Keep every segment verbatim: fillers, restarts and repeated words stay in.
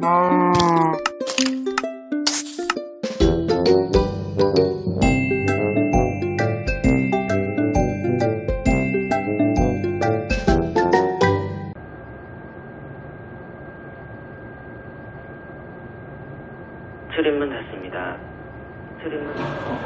출입문 닫습니다. 출입문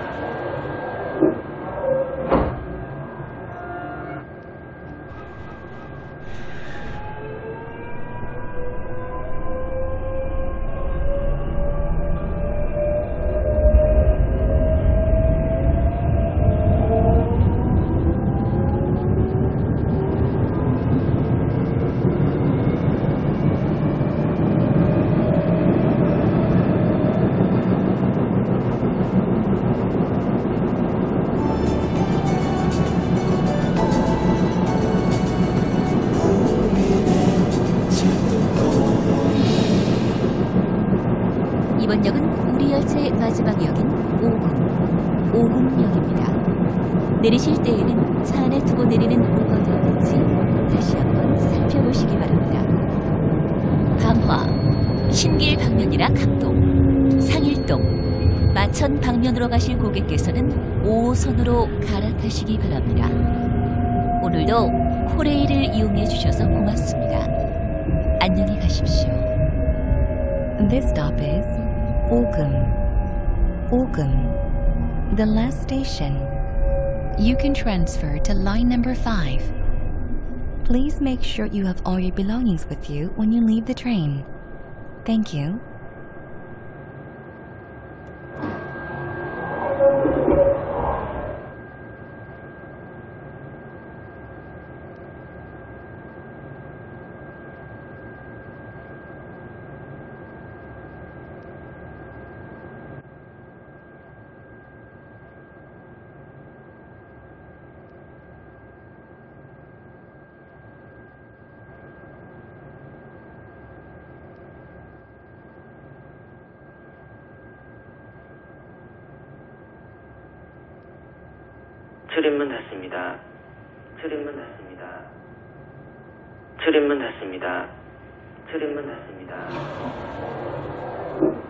이번 역은 우리 열차의 마지막 역인 오금, 오금역입니다. 내리실 때에는 차 안에 두고 내리는 물건이라든지 다시 한번 살펴보시기 바랍니다. 강화, 신길 방면이나 강동, 상일동, 마천 방면으로 가실 고객께서는 오 호선으로 갈아타시기 바랍니다. 오늘도 코레일을 이용해 주셔서 고맙습니다. 안녕히 가십시오. This stop is Ogum. Ogum. The last station. You can transfer to line number five. Please make sure you have all your belongings with you when you leave the train. Thank you. 출입문 닫습니다. 출입문 닫습니다. 출입문 닫습니다. 출입문 닫습니다.